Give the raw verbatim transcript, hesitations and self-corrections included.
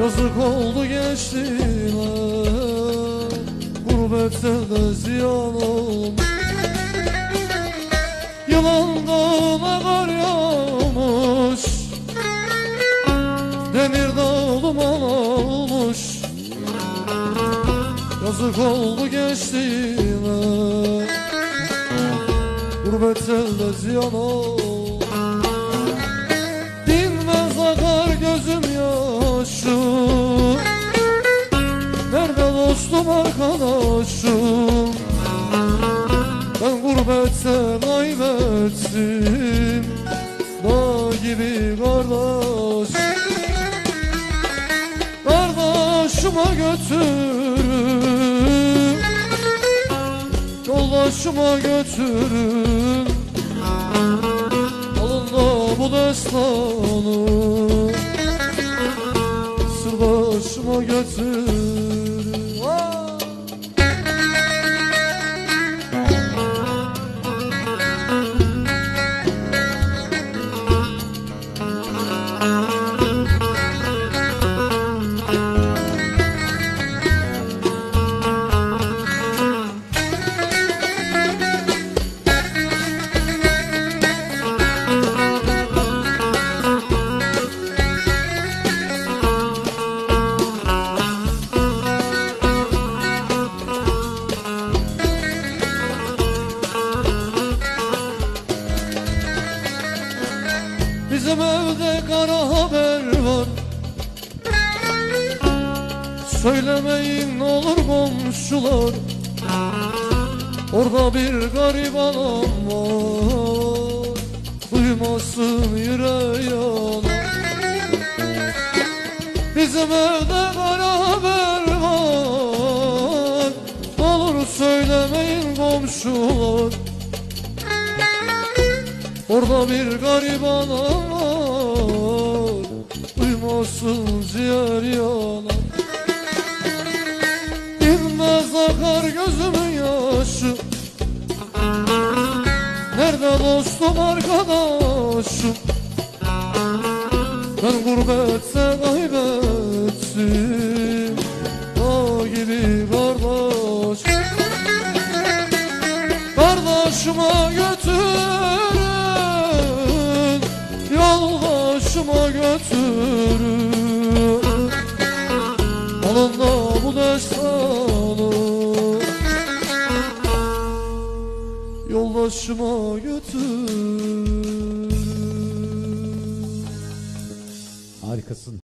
Yazık oldu gençliğime, gurbet elde ziyan olmuş. Yılan dağına kar yağmış, demir dağ duman olmuş. Yazık oldu gençliğime, gurbet elde ziyan olmuş. Dinmez akar gözüm yaşı, nerede dostum arkadaşım? Ben gurbette kaybettim dağ gibi kardeş. Kardeşime götürün, yoldaşıma götürün, alın da bu destanı sırdaşıma götürün. Bizim evde kara haber var, söylemeyin ne olur komşular. Orada bir garip anam var, duymasın yüreği yanar. Bizim evde kara haber var, ne olur söylemeyin komşular. Orada bir garip anam var, duymasın ciğer yanar. Dinmez akar gözümün yaşı, nerede dostum arkadaşım? Ben gurbette kaybettim dağ gibi kardeş. Kardeşime götürün, yoldaşıma götürün, alın da bu destanı yoldaşıma götürün. Harikasın.